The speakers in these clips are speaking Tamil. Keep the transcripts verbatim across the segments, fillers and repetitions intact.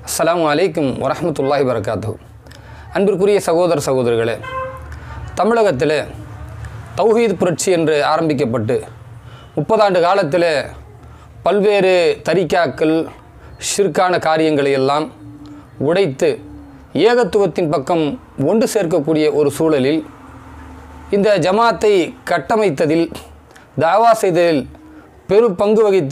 அஸ்ஸலாமு அலைக்கும் வரஹ்மத்துல்லாஹி வபரகாத்துஹு. அன்பிற்குரிய சகோதர சகோதரிகளே, தமிழகத்தில் தௌஹீத் புரட்சி என்று ஆரம்பிக்கப்பட்டு முப்பதாண்டு காலத்தில் பல்வேறு தரிகாக்கள் ஷிர்கான காரியங்களை எல்லாம் உடைத்து ஏகத்துவத்தின் பக்கம் ஒன்று சேர்க்கக்கூடிய ஒரு சூழலில் இந்த ஜமாத்தை கட்டமைத்ததில் தாவா செய்ததில் பெரும் பங்கு வகித்த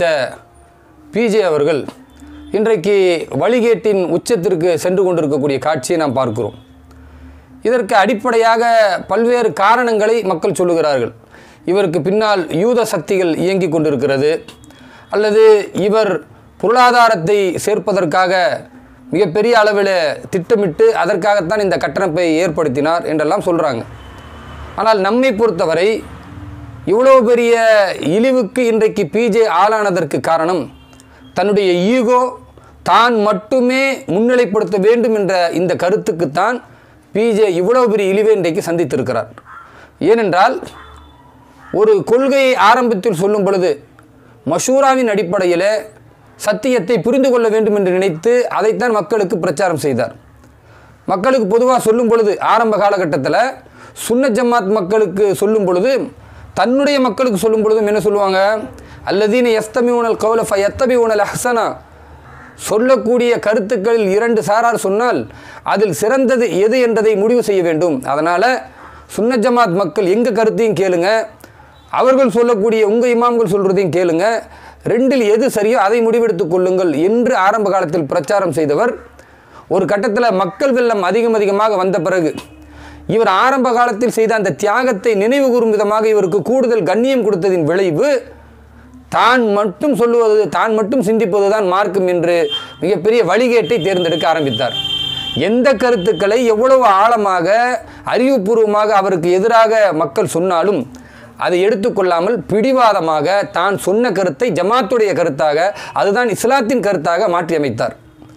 பிஜே அவர்கள் இன்றைக்கு வழிகேட்டின் உச்சத்திற்கு சென்று கொண்டிருக்கக்கூடிய காட்சியை நாம் பார்க்கிறோம். இதற்கு அடிப்படையாக பல்வேறு காரணங்களை மக்கள் சொல்லுகிறார்கள். இவருக்கு பின்னால் யூத சக்திகள் இயங்கி கொண்டிருக்கிறது, அல்லது இவர் பொருளாதாரத்தை சேர்ப்பதற்காக மிகப்பெரிய அளவில் திட்டமிட்டு அதற்காகத்தான் இந்த கட்டமைப்பை ஏற்படுத்தினார் என்றெல்லாம் சொல்கிறாங்க. ஆனால் நம்மை பொறுத்தவரை இவ்வளோ பெரிய இழிவுக்கு இன்றைக்கு பிஜே ஆளானதற்கு காரணம் தன்னுடைய ஈகோ, தான் மட்டுமே முன்னிலைப்படுத்த வேண்டும் என்ற இந்த கருத்துக்குத்தான் பிஜே இவ்வளோ பெரிய இழிவை இன்றைக்கு சந்தித்திருக்கிறார். ஏனென்றால் ஒரு கொள்கையை ஆரம்பத்தில் சொல்லும் பொழுது மஷூராவின் அடிப்படையில் சத்தியத்தை புரிந்து கொள்ள வேண்டும் என்று நினைத்து அதைத்தான் மக்களுக்கு பிரச்சாரம் செய்தார். மக்களுக்கு பொதுவாக சொல்லும் பொழுது ஆரம்ப காலகட்டத்தில் சுன்னத் ஜமாத் மக்களுக்கு சொல்லும் பொழுது, தன்னுடைய மக்களுக்கு சொல்லும் பொழுதும் என்ன சொல்லுவாங்க? அல்லதீன யஸ்தமிஊனல் கௌல ஃபயத்தபிஊனல் அஹ்ஸனா. சொல்லக்கூடிய கருத்துக்களில் இரண்டு சாரார் சொன்னால் அதில் சிறந்தது எது என்பதை முடிவு செய்ய வேண்டும். அதனால் சுன்னத் ஜமாத் மக்கள் எங்கள் கருத்தையும் கேளுங்க, அவர்கள் சொல்லக்கூடிய உங்கள் இமாம்கள் சொல்கிறதையும் கேளுங்க, ரெண்டில் எது சரியோ அதை முடிவெடுத்துக் கொள்ளுங்கள் என்று ஆரம்ப காலத்தில் பிரச்சாரம் செய்தவர். ஒரு கட்டத்தில் மக்கள் வெள்ளம் அதிகம் அதிகமாக வந்த பிறகு இவர் ஆரம்ப காலத்தில் செய்த அந்த தியாகத்தை நினைவு கூறும் விதமாக இவருக்கு கூடுதல் கண்ணியம் கொடுத்ததின் விளைவு தான் மட்டும் சொல்லுவது, தான் மட்டும் சிந்திப்பது தான் மார்க்கம் என்று மிகப்பெரிய வழிகேட்டை தேர்ந்தெடுக்க ஆரம்பித்தார். எந்த கருத்துக்களை எவ்வளவு ஆழமாக அறிவுபூர்வமாக அவருக்கு எதிராக மக்கள் சொன்னாலும் அதை எடுத்துக்கொள்ளாமல் பிடிவாதமாக தான் சொன்ன கருத்தை ஜமாத்துடைய கருத்தாக, அதுதான் இஸ்லாத்தின் கருத்தாக மாற்றி அமைத்தார்.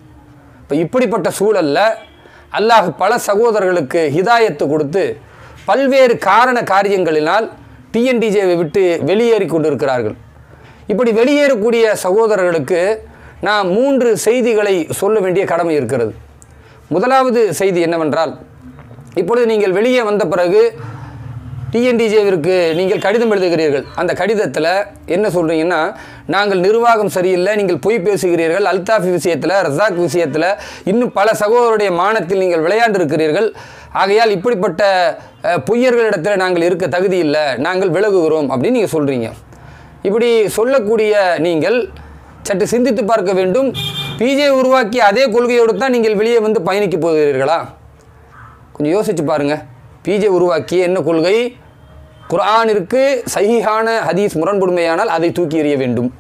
இப்போ இப்படிப்பட்ட சூழலில் அல்லாஹ் பல சகோதரர்களுக்கு ஹிதாயத்து கொடுத்து பல்வேறு காரண காரியங்களினால் டிஎன்டிஜேவை விட்டு வெளியேறி கொண்டிருக்கிறார்கள். இப்படி வெளியேறக்கூடிய சகோதரர்களுக்கு நான் மூன்று செய்திகளை சொல்ல வேண்டிய கடமை இருக்கிறது. முதலாவது செய்தி என்னவென்றால், இப்பொழுது நீங்கள் வெளியே வந்த பிறகு டிஎன்டிஜேவிற்கு நீங்கள் கடிதம் எழுதுகிறீர்கள். அந்த கடிதத்தில் என்ன சொல்கிறீங்கன்னா, நாங்கள் நிர்வாகம் சரியில்லை, நீங்கள் பொய் பேசுகிறீர்கள், அல்தாஃபி விஷயத்தில், ரஸாக் விஷயத்தில், இன்னும் பல சகோதரருடைய மானத்தில் நீங்கள் விளையாண்டு இருக்கிறீர்கள், ஆகையால் இப்படிப்பட்ட பொய்யர்களிடத்தில் நாங்கள் இருக்க தகுதி இல்லை, நாங்கள் விலகுகிறோம் அப்படின்னு நீங்கள் சொல்கிறீங்க. இப்படி சொல்லக்கூடிய நீங்கள் சற்று சிந்தித்து பார்க்க வேண்டும். பிஜே உருவாக்கிய அதே கொள்கையோடு தான் நீங்கள் வெளியே வந்து பயணிக்க போகிறீர்களா? கொஞ்சம் யோசித்து பாருங்கள். பிஜே உருவாக்கிய என்ன கொள்கை? குர்ஆனிற்கு சஹீஹான ஹதீஸ் முரண்படுமையானால் அதை தூக்கி எறிய வேண்டும்.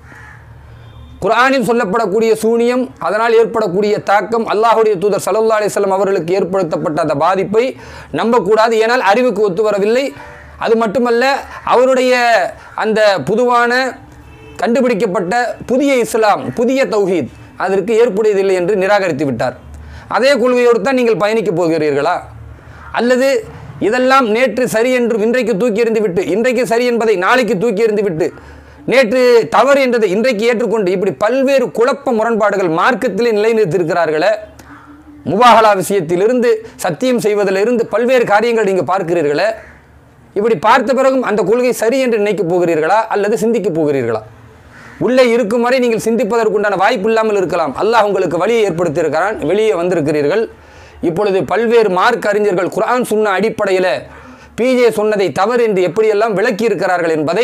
குர்ஆனில் சொல்லப்படக்கூடிய சூனியம், அதனால் ஏற்படக்கூடிய தாக்கம், அல்லாஹுடைய தூதர் ஸல்லல்லாஹு அலைஹி வஸல்லம் அவர்களுக்கு ஏற்படுத்தப்பட்ட அந்த பாதிப்பை நம்பக்கூடாது, ஏனால் அறிவுக்கு ஒத்து வரவில்லை. அது மட்டுமல்ல, அவருடைய அந்த பொதுவான கண்டுபிடிக்கப்பட்ட புதிய இஸ்லாம், புதிய தௌஹீத் அதற்கு ஏற்புடையதில்லை என்று நிராகரித்து விட்டார். அதே கொள்கையோடு தான் நீங்கள் பயணிக்க போகிறீர்களா? அல்லது இதெல்லாம் நேற்று சரி என்று இன்றைக்கு தூக்கி எறிந்து விட்டு, இன்றைக்கு சரி என்பதை நாளைக்கு தூக்கி எறிந்து விட்டு, நேற்று தவறு என்றதை இன்றைக்கு ஏற்றுக்கொண்டு, இப்படி பல்வேறு குழப்ப முரண்பாடுகள் மார்க்கத்திலே நிலைநிறுத்திருக்கிறார்களே. முபாஹலா விஷயத்திலிருந்து, சத்தியம் செய்வதிலிருந்து பல்வேறு காரியங்கள் நீங்கள் பார்க்கிறீர்களே. இப்படி பார்த்த பிறகும் அந்த கொள்கை சரி என்று நினைக்கப் போகிறீர்களா அல்லது சிந்திக்கப் போகிறீர்களா? உள்ளே இருக்கும் வரை நீங்கள் சிந்திப்பதற்குண்டான வாய்ப்பு இல்லாமல் இருக்கலாம். அல்லாஹ் உங்களுக்கு வழியை ஏற்படுத்தியிருக்கிறான், வெளியே வந்திருக்கிறீர்கள். இப்பொழுது பல்வேறு மார்க் அறிஞர்கள் குர்ஆன் சுன்னா அடிப்படையில் பிஜே சொன்னதை தவறு என்று எப்படியெல்லாம் விளக்கி இருக்கிறார்கள் என்பதை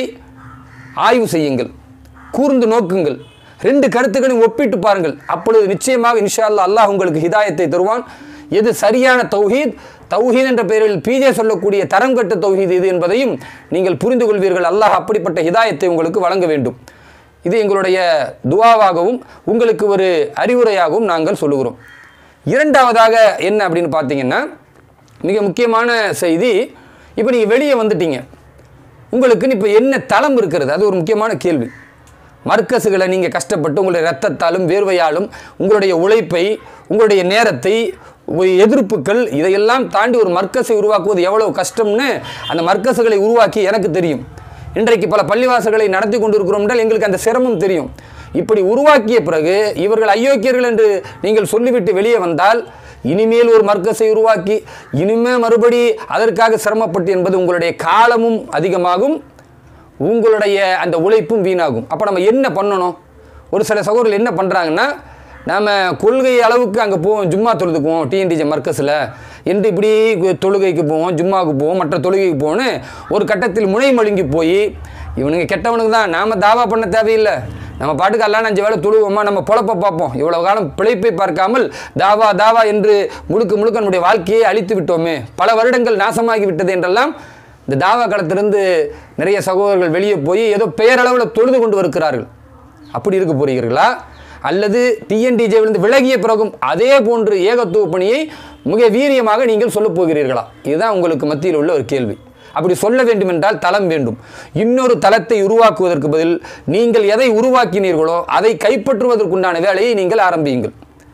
ஆய்வு செய்யுங்கள், கூர்ந்து நோக்குங்கள், ரெண்டு கருத்துக்களையும் ஒப்பிட்டு பாருங்கள். அப்பொழுது நிச்சயமாக இன்ஷா அல்லாஹ் அல்லாஹ் உங்களுக்கு ஹிதாயத்தை தருவான். எது சரியான தௌஹீத், தௌஹீத் என்ற பெயரில் பிஜே சொல்லக்கூடிய தரம் கட்ட தௌஹீத் இது என்பதையும் நீங்கள் புரிந்து கொள்வீர்கள். அல்லாஹ் அப்படிப்பட்ட ஹிதாயத்தை உங்களுக்கு வழங்க வேண்டும். இது எங்களுடைய துஆவாகவும் உங்களுக்கு ஒரு அறிவுரையாகவும் நாங்கள் சொல்லுகிறோம். இரண்டாவதாக என்ன அப்படின்னு பார்த்தீங்கன்னா, மிக முக்கியமான செய்தி, இப்போ நீங்கள் வெளியே வந்துட்டீங்க, உங்களுக்குன்னு இப்போ என்ன தளம் இருக்கிறது? அது ஒரு முக்கியமான கேள்வி. மர்க்கஸுகளை நீங்கள் கஷ்டப்பட்டு உங்களுடைய இரத்தத்தாலும் வேர்வையாலும் உங்களுடைய உழைப்பை, உங்களுடைய நேரத்தை, எதிர்ப்புகள் இதையெல்லாம் தாண்டி ஒரு மர்க்கஸை உருவாக்குவது எவ்வளவு கஷ்டம்னு அந்த மர்க்கஸுகளை உருவாக்கி எனக்கு தெரியும். இன்றைக்கு பல பள்ளிவாசல்களை நடத்தி கொண்டிருக்கிறோம் என்றால் எங்களுக்கு அந்த சிரமம் தெரியும். இப்படி உருவாக்கிய பிறகு இவர்கள் அயோக்கியர்கள் என்று நீங்கள் சொல்லிவிட்டு வெளியே வந்தால் இனிமேல் ஒரு மர்க்கஸை உருவாக்கி இனிமேல் மறுபடி அதற்காக சிரமப்பட்டு என்பது உங்களுடைய காலமும் அதிகமாகும், உங்களுடைய அந்த உழைப்பும் வீணாகும். அப்போ நம்ம என்ன பண்ணணும்? ஒரு சில சகோதரர்கள் என்ன பண்ணுறாங்கன்னா, நாம் கொள்கை அளவுக்கு அங்கே போவோம், ஜும்மா தொழுதுக்குவோம் டிஎன்டிஜே மர்க்கஸில் என்று இப்படி தொழுகைக்கு போவோம், ஜும்மாவுக்கு போவோம், மற்ற தொழுகைக்கு போவோன்னு ஒரு கட்டத்தில் முனை மழுங்கி போய் இவனுங்க கெட்டவனுக்கு தான் நாம் தாவா பண்ண தேவையில்லை, நம்ம பாட்டுக்கு எல்லாம் அஞ்சு வேலை தொழுவோமா, நம்ம பொழப்ப பார்ப்போம், இவ்வளவு காலம் பிழைப்பை பார்க்காமல் தாவா தாவா என்று முழுக்க முழுக்க நம்முடைய வாழ்க்கையை அழித்து விட்டோமே, பல வருடங்கள் நாசமாகி விட்டது என்றெல்லாம் இந்த தாவா களத்திலிருந்து நிறைய சகோதரர்கள் வெளியே போய் ஏதோ பெயரளவில் தொழுது கொண்டு வருகிறார்கள். அப்படி இருக்க போகிறீர்களா? அல்லது டிஎன்டிஜேவிலிருந்து விலகிய பிறகும் அதே போன்று ஏகத்துவ பணியை மிக வீரியமாக நீங்கள் சொல்லப் போகிறீர்களா? இதுதான் உங்களுக்கு மத்தியில் உள்ள ஒரு கேள்வி. அப்படி சொல்ல வேண்டும் என்றால் தளம் வேண்டும். இன்னொரு தளத்தை உருவாக்குவதற்கு பதில் நீங்கள் எதை உருவாக்கினீர்களோ அதை கைப்பற்றுவதற்குண்டான வேலையை நீங்கள் ஆரம்பியுங்கள்.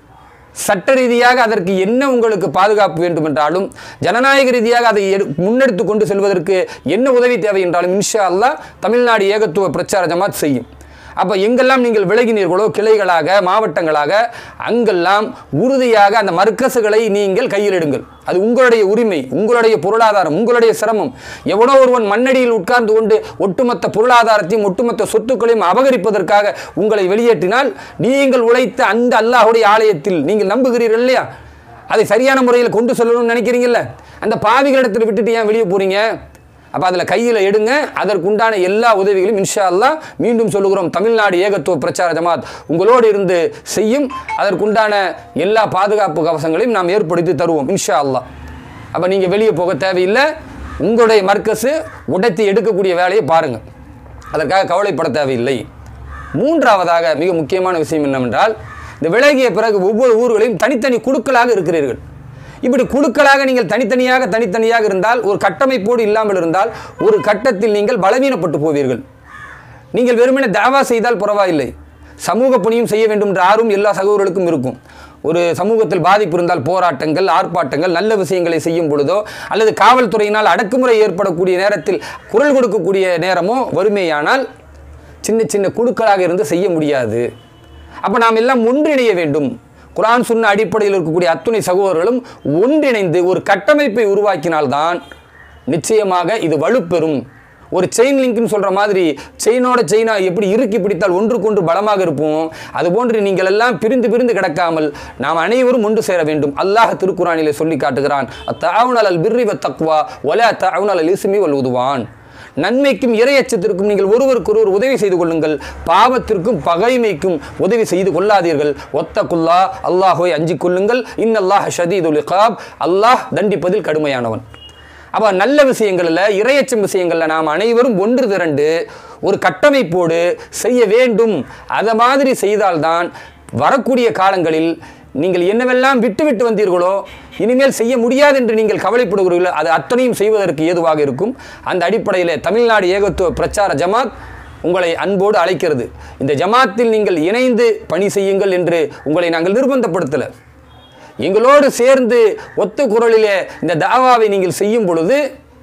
சட்ட ரீதியாக அதற்கு என்ன உங்களுக்கு பாதுகாப்பு வேண்டும் என்றாலும், ஜனநாயக ரீதியாக அதை முன்னெடுத்து கொண்டு செல்வதற்கு என்ன உதவி தேவை என்றாலும் இன்ஷா அல்லாஹ் தமிழ்நாடு ஏகத்துவ பிரச்சார ஜமாத் செய்யும். அப்போ எங்கெல்லாம் நீங்கள் விலகினீர்களோ கிளைகளாக மாவட்டங்களாக அங்கெல்லாம் உறுதியாக அந்த மர்க்கசுகளை நீங்கள் கையில் எடுங்கள். அது உங்களுடைய உரிமை, உங்களுடைய பொருளாதாரம், உங்களுடைய சிரமம். எவனோ ஒருவன் மண்ணடியில் உட்கார்ந்து கொண்டு ஒட்டுமொத்த பொருளாதாரத்தையும் ஒட்டுமொத்த சொத்துக்களையும் அபகரிப்பதற்காக உங்களை வெளியேற்றினால் நீங்கள் உழைத்த அந்த அல்லாஹுடைய ஆலயத்தில் நீங்கள் நம்புகிறீர்கள் இல்லையா, அதை சரியான முறையில் கொண்டு செல்லணும்னு நினைக்கிறீங்கல்ல, அந்த பாவிகளிடத்தில் விட்டுட்டு ஏன் வெளியே போகிறீங்க? அப்போ அதில் கையில் எடுங்க. அதற்குண்டான எல்லா உதவிகளையும் இன்ஷா அல்லாஹ் மீண்டும் சொல்லுகிறோம், தமிழ்நாடு ஏகத்துவ பிரச்சார ஜமாத் உங்களோடு இருந்து செய்யும். அதற்குண்டான எல்லா பாதுகாப்பு கவசங்களையும் நாம் ஏற்படுத்தி தருவோம் இன்ஷா அல்லாஹ். அப்போ நீங்கள் வெளியே போக தேவையில்லை, உங்களுடைய மர்க்கஸு உடைத்து எடுக்கக்கூடிய வேலையை பாருங்கள், அதற்காக கவலைப்பட தேவையில்லை. மூன்றாவதாக மிக முக்கியமான விஷயம் என்னவென்றால், இந்த விலகிய பிறகு ஒவ்வொரு ஊர்களையும் தனித்தனி குழுக்களாக இருக்கிறீர்கள். இப்படி குழுக்களாக நீங்கள் தனித்தனியாக தனித்தனியாக இருந்தால், ஒரு கட்டமைப்போடு இல்லாமல் இருந்தால் ஒரு கட்டத்தில் நீங்கள் பலவீனப்பட்டு போவீர்கள். நீங்கள் வெறுமனே தாவா செய்தால் பரவாயில்லை, சமூக பணியும் செய்ய வேண்டும் என்ற ஆர்வம் எல்லா சகோதரர்களுக்கும் இருக்கும். ஒரு சமூகத்தில் பாதிப்பு இருந்தால் போராட்டங்கள் ஆர்ப்பாட்டங்கள் நல்ல விஷயங்களை செய்யும் பொழுதோ அல்லது காவல்துறையினால் அடக்குமுறை ஏற்படக்கூடிய நேரத்தில் குரல் கொடுக்கக்கூடிய நேரமோ வறுமையானால் சின்ன சின்ன குழுக்களாக இருந்து செய்ய முடியாது. அப்போ நாம் எல்லாம் ஒன்றிணைய வேண்டும். குர்ஆன் சுன்னா அடிப்படையில் இருக்கக்கூடிய அத்துணை சகோதரர்களும் ஒன்றிணைந்து ஒரு கட்டமைப்பை உருவாக்கினால்தான் நிச்சயமாக இது வலுப்பெறும். ஒரு செயின் லிங்க்னு சொல்கிற மாதிரி செயினோட செயினா எப்படி இறுக்கி பிடித்தால் ஒன்றுக்கொன்று பலமாக இருப்போம், அதுபோன்று நீங்கள் எல்லாம் பிரிந்து பிரிந்து கிடக்காமல் நாம் அனைவரும் ஒன்று சேர வேண்டும். அல்லாஹ் திருக்குர்ஆனிலே சொல்லி காட்டுகிறான், தஅவுனு அலல் பிர்ரி வத் தக்வா வலா தஅவுனு அலல் இஸ்மி வல் உதுவான். நன்மைக்கும் இறையச்சத்திற்கும் நீங்கள் ஒருவருக்கொருவர் உதவி செய்து கொள்ளுங்கள், பாவத்திற்கும் பகைமைக்கும் உதவி செய்து கொள்ளாதீர்கள். ஒத்தகுல்லா, அல்லாஹ்வை அஞ்சிக் கொள்ளுங்கள். இன்னல்லாஹ் ஷதீதுல் இகாப், அல்லாஹ் தண்டிப்பதில் கடுமையானவன். அப்போ நல்ல விஷயங்களில் இறையச்சம் விஷயங்களில் நாம் அனைவரும் ஒன்று திரண்டு ஒரு கட்டமைப்போடு செய்ய வேண்டும். அதை மாதிரி செய்தால்தான் வரக்கூடிய காலங்களில் நீங்கள் என்னவெல்லாம் விட்டு விட்டு வந்தீர்களோ இனிமேல் செய்ய முடியாது என்று நீங்கள் கவலைப்படுகிறீர்களோ அது அத்தனையும் செய்வதற்கு ஏதுவாக இருக்கும். அந்த அடிப்படையில் தமிழ்நாடு ஏகத்துவ பிரச்சார ஜமாத் உங்களை அன்போடு அழைக்கிறது. இந்த ஜமாத்தில் நீங்கள் இணைந்து பணி செய்யுங்கள் என்று உங்களை நாங்கள் நிர்பந்தப்படுத்தலை. எங்களோடு சேர்ந்து ஒத்த குரலிலே இந்த தாவாவை நீங்கள் செய்யும் பொழுது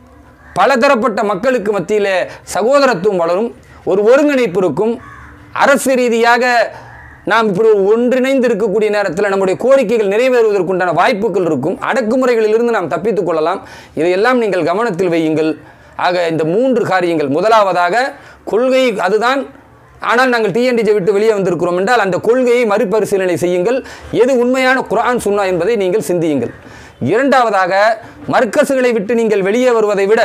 பலதரப்பட்ட மக்களுக்கு மத்தியில் சகோதரத்துவம் வளரும், ஒரு ஒருங்கிணைப்பு இருக்கும். அரசு ரீதியாக நாம் இப்படி ஒன்றிணைந்து இருக்கக்கூடிய நேரத்தில் நம்முடைய கோரிக்கைகள் நிறைவேறுவதற்குண்டான வாய்ப்புகள் இருக்கும். அடக்குமுறைகளிலிருந்து நாம் தப்பித்துக் கொள்ளலாம். இதையெல்லாம் நீங்கள் கவனத்தில் வையுங்கள். ஆக இந்த மூன்று காரியங்கள், முதலாவதாக கொள்கை அதுதான், ஆனால் நாங்கள் டிஎன்டிஜே விட்டு வெளியே வந்திருக்கிறோம் என்றால் அந்த கொள்கையை மறுபரிசீலனை செய்யுங்கள். எது உண்மையான குர்ஆன் சுன்னா என்பதை நீங்கள் சிந்தியுங்கள். இரண்டாவதாக மர்க்கசுகளை விட்டு நீங்கள் வெளியே வருவதை விட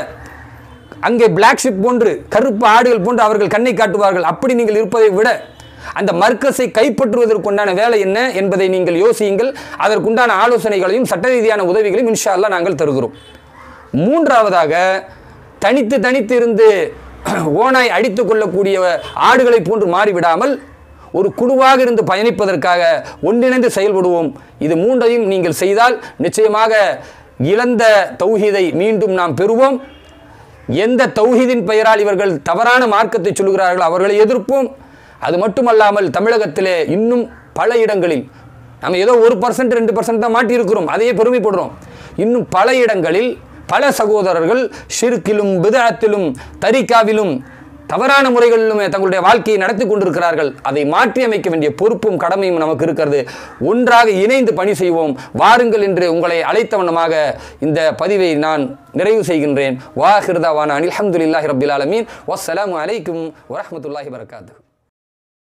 அங்கே பிளாக் ஷிப் போன்று கருப்பு ஆடுகள் போன்று அவர்கள் கண்ணை காட்டுவார்கள், அப்படி நீங்கள் இருப்பதை விட அந்த மர்க்கஸை கைப்பற்றுவதற்குண்டான வேலை என்ன என்பதை நீங்கள் யோசியுங்கள். அதற்குண்டான ஆலோசனைகளையும் சட்ட ரீதியான உதவிகளையும் இன்ஷா அல்லாஹ் நாங்கள் தருகிறோம். மூன்றாவதாக தனித்து தனித்து இருந்து ஓனாய் அடித்து கொள்ளக்கூடிய ஆடுகளை போன்று மாறிவிடாமல் ஒரு குழுவாக இருந்து பயணிப்பதற்காக ஒன்றிணைந்து செயல்படுவோம். இது மூன்றையும் நீங்கள் செய்தால் நிச்சயமாக இழந்த தௌஹீதை மீண்டும் நாம் பெறுவோம். எந்த தௌஹீதின் பெயரால் இவர்கள் தவறான மார்க்கத்தை சொல்கிறார்களோ அவர்களை எதிர்ப்போம். அது மட்டுமல்லாமல் தமிழகத்திலே இன்னும் பல இடங்களில் நம்ம ஏதோ ஒரு பர்சன்ட் ரெண்டு பர்சன்ட் தான் மாட்டியிருக்கிறோம், அதையே பெருமைப்படுறோம். இன்னும் பல இடங்களில் பல சகோதரர்கள் ஷிர்கிலும் பிதஅத்திலும் தரிகாவிலும் தவறான முறைகளிலுமே தங்களுடைய வாழ்க்கையை நடத்தி கொண்டிருக்கிறார்கள். அதை மாற்றி அமைக்க வேண்டிய பொறுப்பும் கடமையும் நமக்கு இருக்கிறது. ஒன்றாக இணைந்து பணி செய்வோம் வாருங்கள் என்று உங்களை அழைத்த வண்ணமாக இந்த பதிவை நான் நிறைவு செய்கின்றேன். வாஹிர் தஅவானா அல்ஹம்துலில்லாஹி ரப்பில் ஆலமீன். வஸ்ஸலாமு அலைக்கும் வரஹ்மத்துல்லாஹி வபரகாத்துஹு.